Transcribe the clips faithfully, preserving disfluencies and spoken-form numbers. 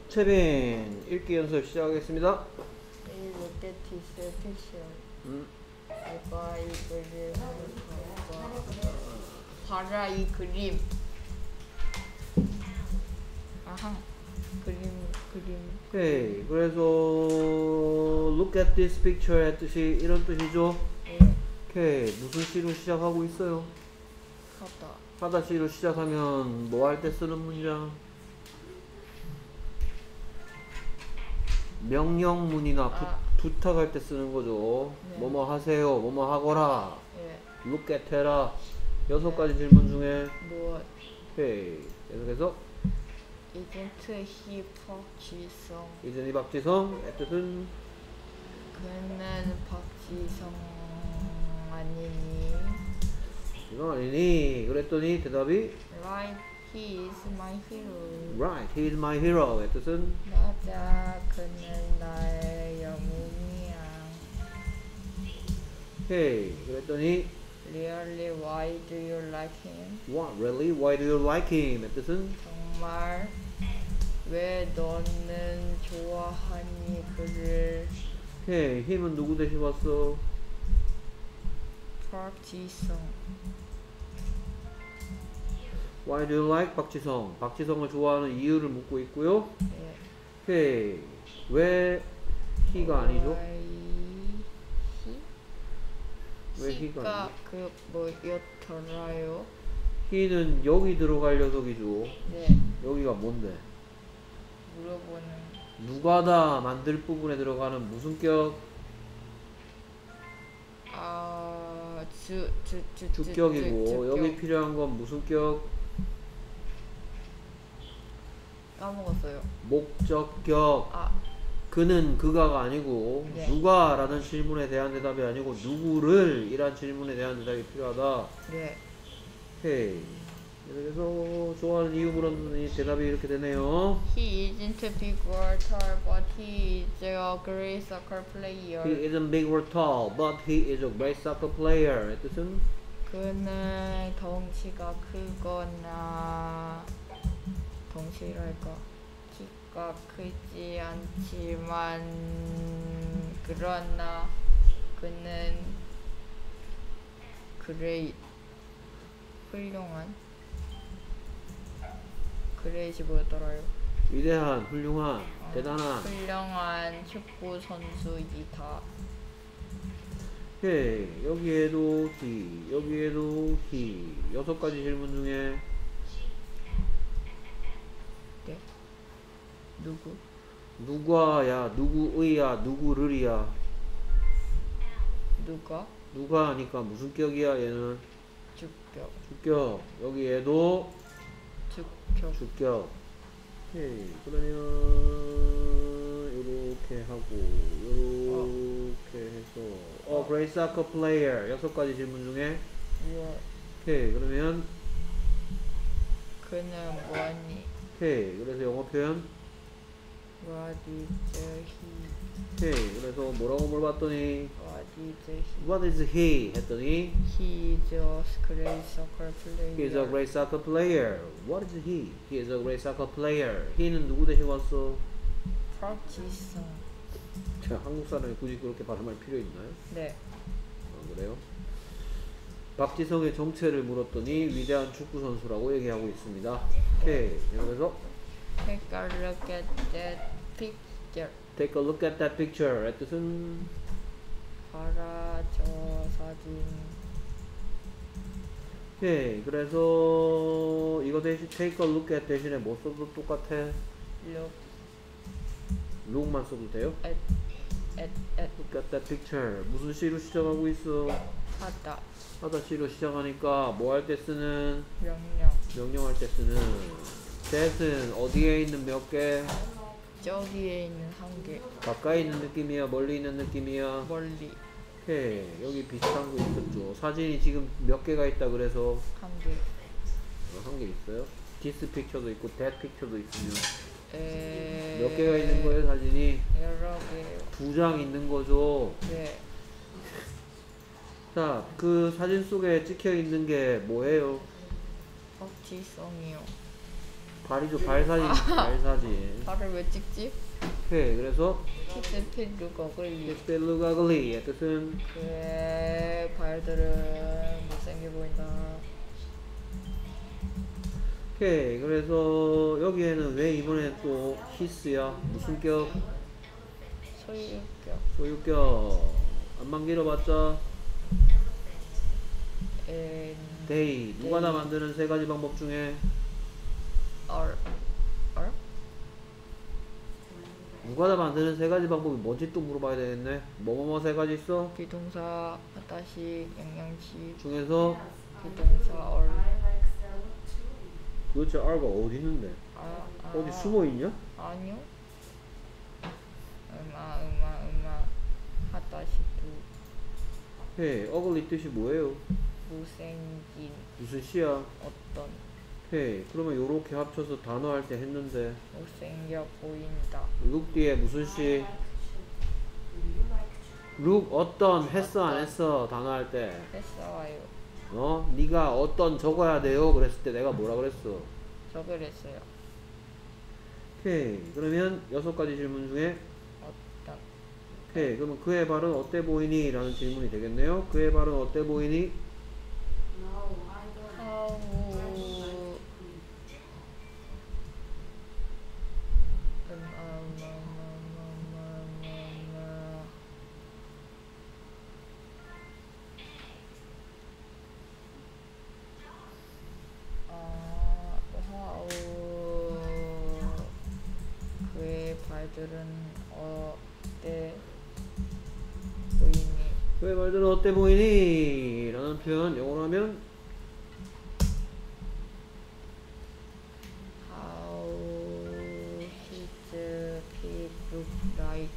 채빈 읽기 연습 시작하겠습니다. 이 롯데티스의 패션. 음. 내가 이 그림을 봐봐. 봐라 이 그림. 아하. 그림 그림. 오케이. 그래서 look at this picture의 뜻이 이런 뜻이죠. 예. 오케이. 무슨 시로 시작하고 있어요? 하다. 하다 시로 시작하면 뭐 할 때 쓰는 문장? 명령문이나 부, 아. 부탁할 때 쓰는 거죠. 네. 뭐뭐 하세요. 뭐뭐 하거라. 예. look at 해라. 여섯 가지 질문 중에 무엇? 오케이. 계속해서 이젠트 히 박지성. 이전이 박지성의 뜻은 그는 박지성 아니니? 이건 아니니? 그랬더니 대답이 Right, he is my hero. right, he is my hero의 뜻은 맞아, 그는 나의 영웅이야. 오케이. 그랬더니 Really, why do you like him? what, really? Why do you like him의 뜻은 정말 왜 너는 좋아하니 그를? 오케이. 힘은 누구 대신 왔어? 박지성. Why do you like 박지성? 박지성을 좋아하는 이유를 묻고 있고요. 예. 오케이. 왜 he가 아니죠? Why he? 왜 he가 he가 아니죠? 그 뭐였더라요? he는 여기 들어갈 녀석이죠. 네. 여기가 뭔데? 물어보는. 누가다 만들 부분에 들어가는 무슨 격? 아, 주, 주, 주, 주, 주격이고 주, 주격. 여기 필요한 건 무슨 격? 까먹었어요. 목적격. 아, 그는 그가가 아니고 네. 누가 라는 질문에 대한 대답이 아니고 누구를 이란 질문에 대한 대답이 필요하다. 네. 오케이. 그래서 좋아하는 이유 물었더니 대답이 이렇게 되네요. He isn't big or tall, but he is a great soccer player. He isn't big or tall, but he is a great soccer player. 의 뜻은 그는 덩치가 크거나 덩치랄까 키가 크지 않지만 그러나 그는 그레이 훌륭한 그레이지 뭐였더라요? 위대한, 훌륭한, 어, 대단한. 훌륭한 축구 선수이다. 오케이. 여기에도 he, 여기에도 he. 여섯 가지 질문 중에 네. 누구? 누가야, 누구의야, 누구를이야. 누가? 누가 하니까 무슨 격이야 얘는? 주격. 주격. 여기 얘도 주격. 주격. 오케이. 그러면 요렇게 하고 요렇게 해서 어, great soccer player. 여섯 가지 질문 중에 무엇? 오케이. 그러면 그는 뭐니? 오케이. 그래서 영어 표현 What is he? 오케이. 그래서 뭐라고 물어봤더니 What is he? what is he? 했더니 He is a great soccer player. he is a great soccer player. What is he? He is a great soccer player. he는 누구 대신 왔어? 박지성. 제가 한국 사람이 굳이 그렇게 발음할 필요 있나요? 네. 아, 그래요? 박지성의 정체를 물었더니 위대한 축구 선수라고 얘기하고 있습니다. 오케이. 그래서 Take a look at that picture. take a look at that picture의 뜻은 봐라 저 사진. 오케이. 그래서 이거 대신 take a look at 대신에 뭐 써도 똑같아? Look look만 써도 돼요? at at at look at that picture. 무슨 시로 시작하고 있어? 하다. 하다 시로 시작하니까 뭐 할 때 쓰는? 명령. 명령할 때 쓰는 that은 어디에 있는 몇 개? 저기에 있는 한 개. 가까이 있는 느낌이야? 멀리 있는 느낌이야? 멀리 오케이. 여기 비슷한 거 있었죠. 사진이 지금 몇 개가 있다 그래서 한 개. 한 개 있어요? this picture도 있고 that picture도 있으면 에... 몇 개가 있는 거예요 사진이? 여러 개. 두 장 있는 거죠. 네. 자, 그 사진 속에 찍혀 있는 게 뭐예요? 박지성이요. 발이죠. 발사진. 발사진. 발을 왜 찍지? 오케이. 그래서 His feet look ugly. His feet look ugly의 뜻은 그의 발들은 못생겨 보인다. 오케이. 그래서 여기에는 왜 이번에 또 his야? 무슨 격? 소유격. 소유격. 안만 길어봤자 And they. 누가 다 만드는 세 가지 방법 중에 are are 누가 다 만드는 세 가지 방법이 뭔지 또 물어봐야 되겠네. 뭐뭐뭐 세 가지 있어? 비동사 하다시 양양시 중에서 비동사 are. 도대체 R가 어디 있는데? 아, 아, 어디 숨어 있냐? 아니요. 음아 음아 음아 하다시 두 헤이, ugly 뜻이 뭐예요? 못생긴 무슨 시야? 어떤 헤이, 그러면 요렇게 합쳐서 단어 할 때 했는데 못생겨 보인다. look 뒤에 무슨 시? look 어떤 했어 안 했어? 단어 할 때 했어요. 어? 네가 어떤 적어야 돼요? 그랬을 때 내가 뭐라 그랬어? 저걸 했어요. 오케이. 그러면 여섯 가지 질문 중에 어떤 오케이. 그러면 그의 발은 어때 보이니? 라는 질문이 되겠네요. 그의 발은 어때 보이니? how 음아 음아 음아 음아 아 how 그의 발들은 어때 보이니? 그의 발들은 어때 보이니? 라는 표현 영어로 하면 How his feet look like?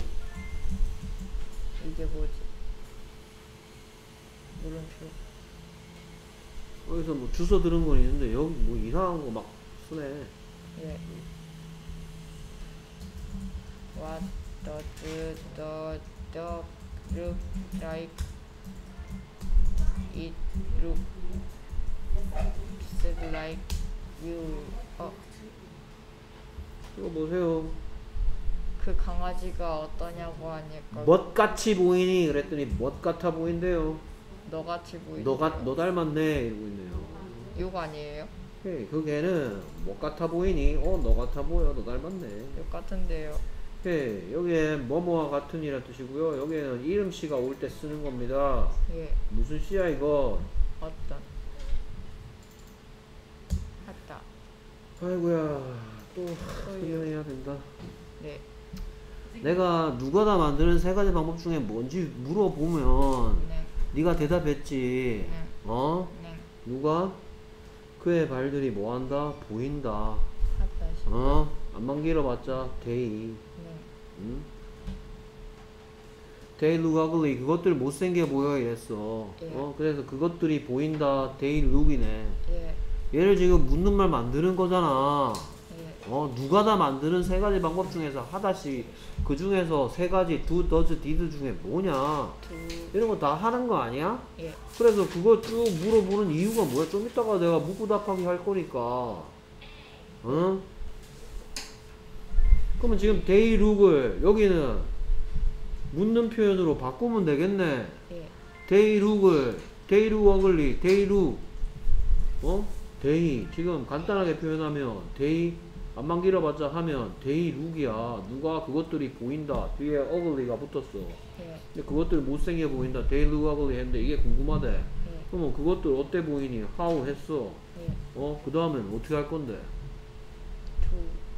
이게 뭐지? 물음표. 여기서 뭐 주워 들은 건 있는데 여기 뭐 이상한 거 막 쓰네. 예. What does the dog look like? It looks like you. 어, 이거 보세요. 그 강아지가 어떠냐고 하니까 멋같이 보이니? 그랬더니 멋 같아 보인대요. 너같이 보이니? 너가 너 닮았네 이러고 있네요. 욕 아니에요? 오케이. 그 개는 멋 같아 보이니? 어, 너 같아 보여. 너 닮았네. 욕 같은데요. 오케이. 여기에 뭐뭐와 같은 이란 뜻이고요. 여기에는 이름씨가 올 때 쓰는 겁니다. 예. 무슨 씨야 이거? 어떤? 하다. 아이고야. 또 설명해야 된다. 네. 내가 누가 다 만드는 세 가지 방법 중에 뭔지 물어보면 네. 네가 대답했지. 네. 어? 네. 누가? 그의 발들이 뭐한다? 보인다. 하다시. 어? 안만 길어봤자 they. 네. 응? they look ugly. 그것들 못생겨 보여 이랬어. 예. 어? 그래서 그것들이 보인다. they look이네. 예. 얘를 지금 묻는 말 만드는 거잖아. 예. 어, 누가 다 만드는 세 가지 방법 중에서 하다시 그 중에서 세 가지 do, does, did 중에 뭐냐? 두. 이런 거 다 하는 거 아니야? 예. 그래서 그거 쭉 물어보는 이유가 뭐야? 좀 이따가 내가 묻고 답하기 할 거니까. 응? 그러면 지금 they look을 여기는 묻는 표현으로 바꾸면 되겠네. 예. they look을 they look ugly, they look 어? they 지금 간단하게 표현하면 they 안만 길어봤자 하면 they look이야. 누가 그것들이 보인다. 뒤에 ugly가 붙었어. 예. 근데 그것들 못생겨 보인다. they look ugly 했는데 이게 궁금하대. 예. 그러면 그것들 어때 보이니? how 했어. 예. 어? 그 다음엔 어떻게 할 건데? 두.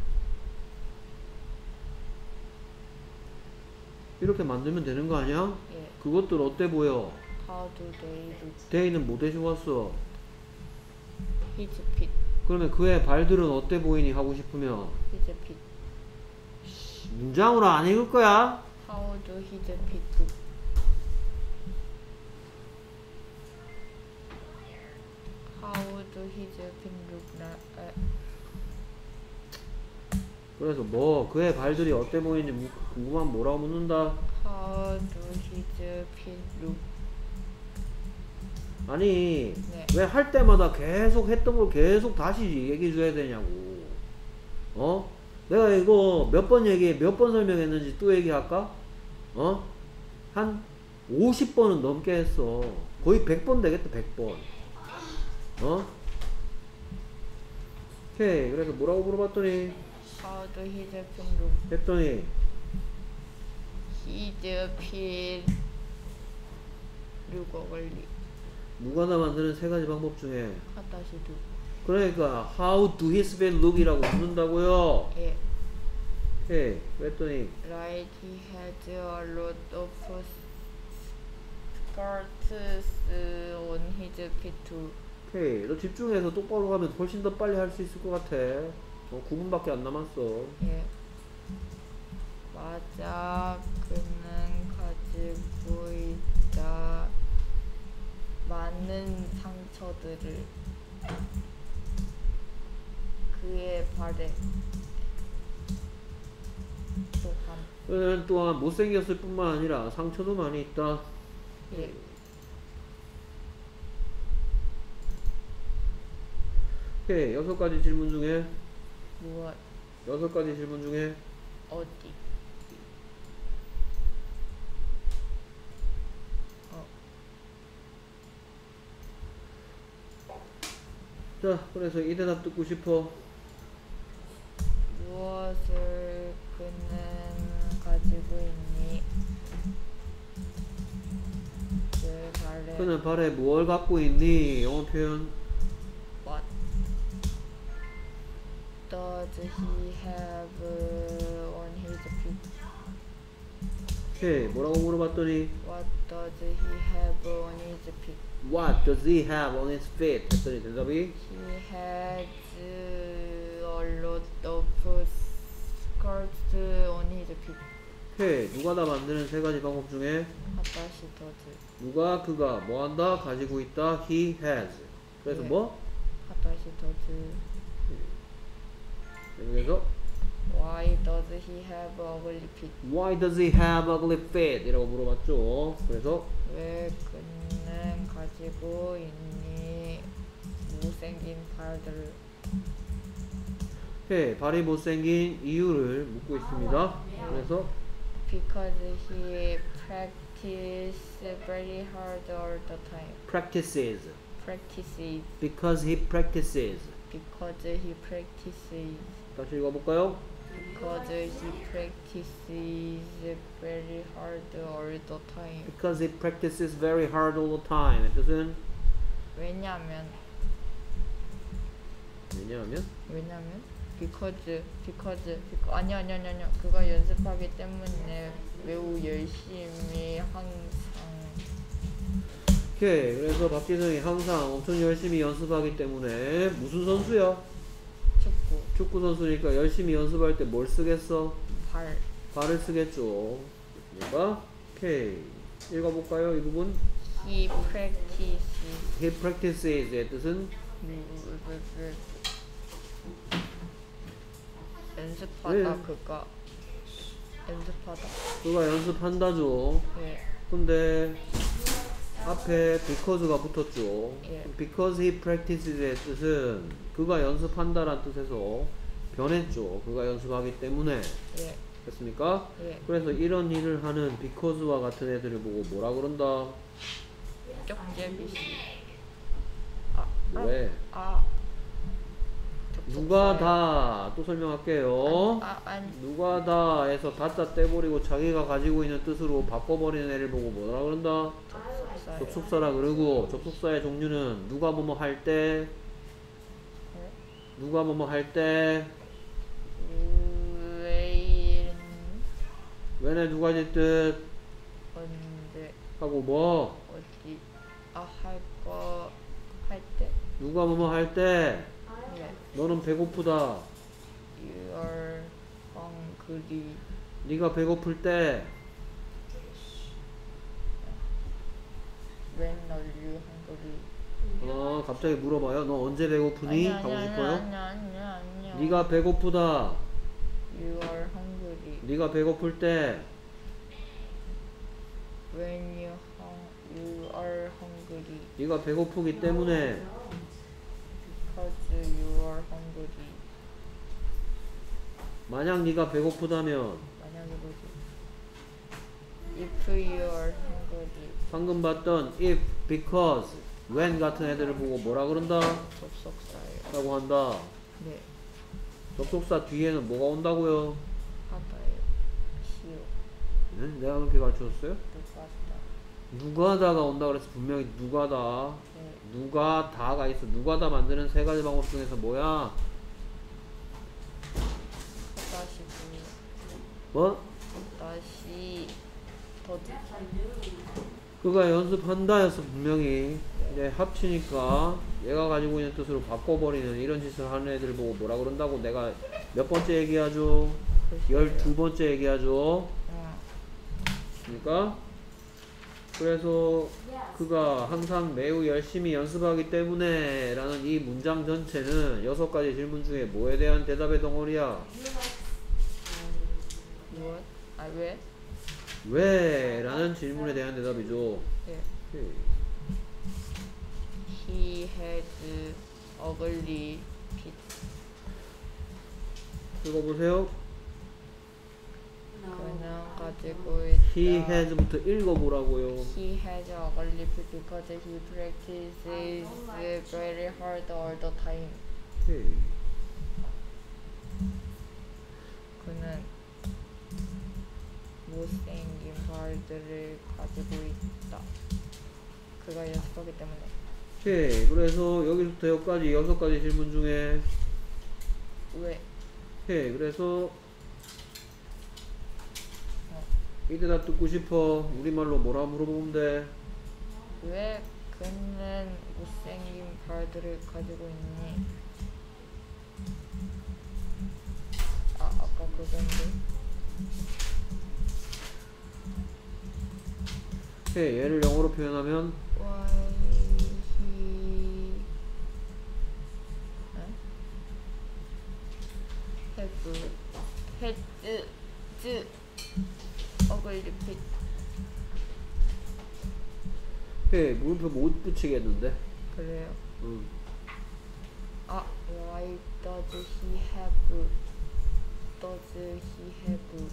이렇게 만들면 되는 거 아니야? 예. 그것들 어때 보여? How do they look? they는 뭐 대신 왔어? His feet. 그러면 그의 발들은 어때 보이니? 하고 싶으면 His feet. 문장으로 안 읽을 거야? How do his feet look? How do his feet look like? 에. 그래서 뭐 그의 발들이 어때 보이는지 무- 궁금하면 뭐라고 묻는다? How do his feet look? 아니 네. 왜 할 때마다 계속 했던 걸 계속 다시 얘기해 줘야 되냐고. 어? 내가 이거 몇 번 얘기, 몇 번 설명했는지 또 얘기할까? 어? 한 오십 번은 넘게 했어. 거의 백 번 되겠다, 백 번. 어? 오케이. 그래서 뭐라고 물어봤더니, How do his film look? 했더니, His film look ugly. 누가 다 만드는 세 가지 방법 중에, 다시 do. 그러니까, how do his face look이라고 묻는다고요. 예. 오케이. 그랬더니, Right, he has a lot of skirts on his feet too. 오케이. 너 집중해서 똑바로 가면 훨씬 더 빨리 할 수 있을 것 같아. 어, 구 분밖에 안 남았어. 예. 맞아. 그는 가지고 있다. 많은 상처들을 그의 발에 또한. 그는 또한 못생겼을 뿐만 아니라 상처도 많이 있다. 예. 오케이. 여섯 가지 질문 중에, 무엇 여섯 가지 질문 중에, 어디 어 자, 그래서 이 대답 듣고 싶어. 무엇을 그는 가지고 있니? 그 발에 그는 발에 무엇을 갖고 있니? 영어 표현. What does he have on his feet? 오케이. 뭐라고 물어봤더니, What does he have on his feet? What does he have on his feet? 했더니 대답이, He has a lot of skirts on his feet. 오케이. 누가 다 만드는 세 가지 방법 중에, 다시 does. 누가 그가 뭐 한다? 가지고 있다. He has. 그래서 네. 뭐? 다시 does. 그래서 Why does he have ugly feet? Why does he have ugly feet? 이라고 물어봤죠. 그래서 왜 그는 가지고 있니? 못생긴 발들. 오케이. 발이 못생긴 이유를 묻고 있습니다. 그래서 Because he practice very hard all the time. practices. Practices. Because he practices. Because he practices. 다시 읽어볼까요? Because he practices very hard all the time. Because he practices very hard all the time. 뜻은 왜냐면 왜냐하면 왜냐면 because because because 아니 아니 아니 아니 그가 연습하기 때문에 매우 열심히 항상. 오케이. 그래서 박지성이 항상 엄청 열심히 연습하기 때문에 무슨 선수야? 축구 축구 선수니까 열심히 연습할 때 뭘 쓰겠어? 발 발을 쓰겠죠. 그러니까 오케이. 읽어볼까요? 이 부분. he practices He practices의 뜻은 연습하다 네. 그가 연습하다. 그가 연습한다죠. 예. 근데 앞에 because가 붙었죠. 예. Because he practices의 뜻은 그가 연습한다란 뜻에서 변했죠. 그가 연습하기 때문에. 예. 됐습니까? 예. 그래서 이런 일을 하는 because와 같은 애들을 보고 뭐라 그런다? 쪽제비씨. 왜? 아. 누가 다, 또 설명할게요. 아, 아니. 누가 다 해서 다짜 떼버리고 자기가 가지고 있는 뜻으로 바꿔버리는 애를 보고 뭐라 그런다? 접속사예요. 접속사라 그러고, 접속사의 종류는 누가 뭐뭐 할 때, 네. 누가 뭐뭐 할 때, 왜 왜네 두 가지 뜻 언제 하고 뭐, 어디 아 할 거 할 때. 누가 뭐뭐 할 때, 네. 너는 배고프다. You are hungry. 네가 배고플 때, When are you hungry? 어, 갑자기 물어봐요. 너 언제 배고프니? 아니, 하고 아니, 싶어요? 아니 아니 아니 아니. 네가 배고프다. You are hungry. 네가 배고플 때, When you hung you are hungry. 네가 배고프기 때문에, Because you are hungry. 만약 네가 배고프다면 만약에 뭐지? If you are hungry. 방금 봤던 if, because, when 같은 애들을 보고 뭐라 그런다? 접속사예요. 라고 한다. 네. 접속사 뒤에는 뭐가 온다고요? 하다예요. 시오. 네? 내가 그렇게 가르쳐줬어요? 누가다. 누가다가 온다 그래서 분명히 누가다. 네. 누가다가 있어. 누가다 만드는 세 가지 방법 중에서 뭐야? 다시 부. 뭐? 다시 더디. 그가 연습한다였어 분명히. 이제 합치니까 얘가 가지고 있는 뜻으로 바꿔버리는 이런 짓을 하는 애들 보고 뭐라 그런다고 내가 몇 번째 얘기하죠? 열두 번째 얘기하죠? 응. 그러니까 그래서 그가 항상 매우 열심히 연습하기 때문에 라는 이 문장 전체는 여섯 가지 질문 중에 뭐에 대한 대답의 덩어리야? 무엇? 아 왜? 왜? 라는 질문에 대한 대답이죠. 네. 오케이. He has ugly feet. 읽어보세요. 그는 가지고 있다. He has부터 읽어보라고요. He has ugly feet because he practices very hard all the time. 오케이. 그는 못생긴 발들을 가지고 있다. 그가 연습하기 때문에. 오케이. 그래서 여기서부터 여기까지 여섯 가지 질문 중에 왜? 오케이. 그래서 어. 이때 다 듣고 싶어. 우리말로 뭐라 물어보면 돼? 왜 그는 못생긴 발들을 가지고 있니? 아 아까 그건데. 오케이. 얘를 영어로 표현하면 Why he 응? have had the ugly feet. 오케이. 물음표 못 붙이겠는데? 그래요? 응. 아 why does he have does he have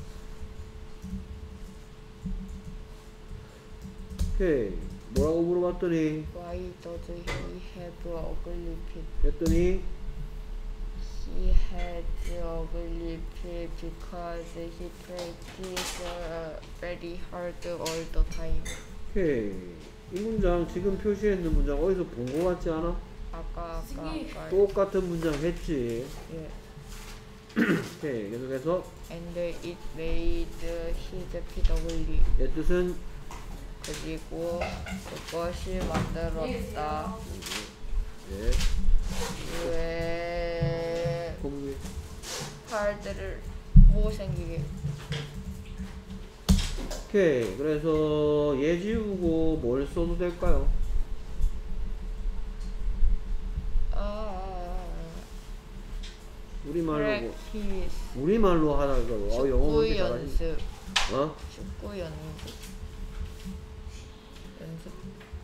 오케이. 뭐라고 물어봤더니 why does he have ugly feet? 그랬더니 He had ugly feet because he practiced uh, very hard all the time. 오케이. 이 문장 지금 표시했는 문장 어디서 본 거 같지 않아? 아까 아까 아까 똑같은 문장 했지. 예. 오케이. 계속해서 And it made his feet ugly. 얘 뜻은 그리고 그것이 만들었다. 예. 왜 공부. 팔들을 못생기게. 오케이. 그래서 얘 지우고 뭘 써도 될까요? 아, 우리말로 뭐, practice. 우리말로 하다가 어, 영어 축구 그렇게 잘하시. 연습. 어? 축구 연습. 연습.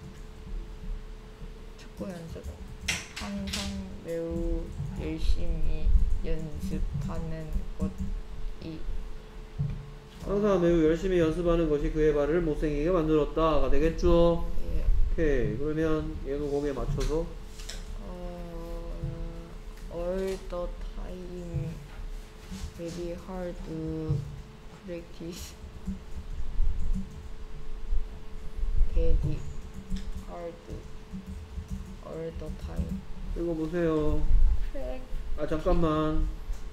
축구 연습. 항상 매우 열심히 연습하는 것이. 항상 매우 열심히 연습하는 것이 그의 발을 못생기게 만들었다가 되겠죠. 예. 오케이. 그러면 얘도 거기에 맞춰서 어, all the time very hard practice. very hard all the time. 읽어보세요. practice. 아 잠깐만.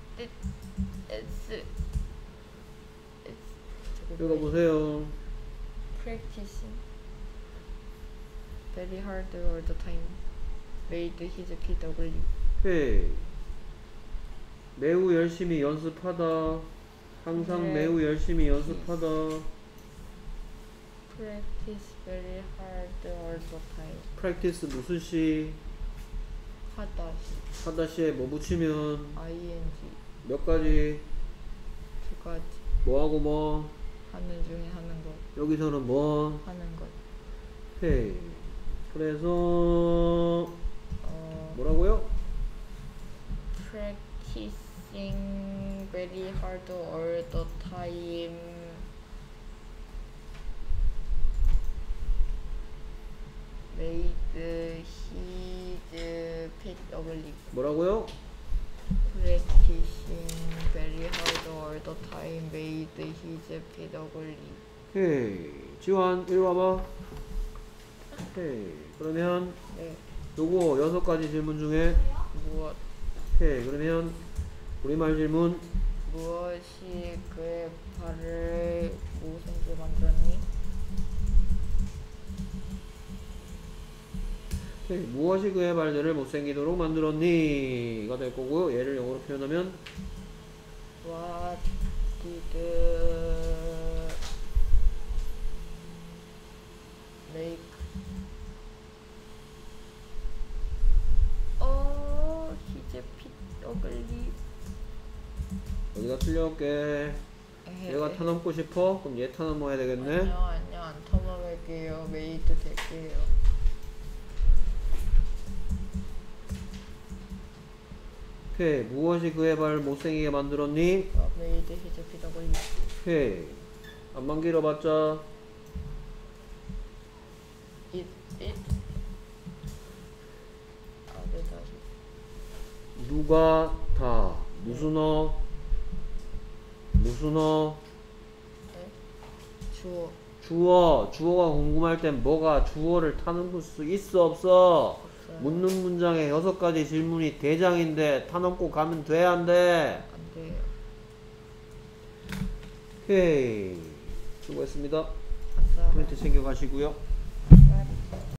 읽어보세요. Practicing very hard all the time made his feet ugly. 오케이. 매우 열심히 연습하다. 항상 네. 매우 열심히 연습하다. Practice very hard all the time. practice 무슨 시? 하다 하다 시에 뭐 붙이면 ing 몇 가지? 두 가지. 뭐하고 뭐? 하는 중에 하는 것. 여기서는 뭐? 하는 것. 오케이. 그래서 어, 뭐라고요? practicing very hard all the time. Made his pet ugly. 뭐라고요? Practicing very hard all the time made his pet ugly. 오케이. 지환 이리 와봐. 오케이. 그러면 네. 요거 여섯 가지 질문 중에 무엇 오케이. 그러면 우리말 질문. 무엇이 그의 발을 못생기게 만들었니? 오케이. 무엇이 그의 발들을 못생기도록 만들었니? 가 될 거고요. 얘를 영어로 표현하면 What did make oh his feet ugly? 여기다 틀려올게. 얘가 타넘고 싶어? 그럼 얘 타넘어야 되겠네. 아니요 아니요 안 타먹을게요. 메이드 될게요. 오케이. 무엇이 그의 발을 못생기게 만들었니? 어, 메이드 his feet ugly. 오케이. 안만 길어봤자 It it 아, 네 다시. 누가 다 무슨 어 무슨 어 네? 주어 주어 주어가 궁금할 땐 뭐가 주어를 타넘을 수 있어 없어? 없어요. 묻는 문장에 여섯 가지 질문이 대장인데 타넘고 가면 돼 안 돼? 안 돼요. 오케이. 수고했습니다. 아싸. 프린트 챙겨가시고요.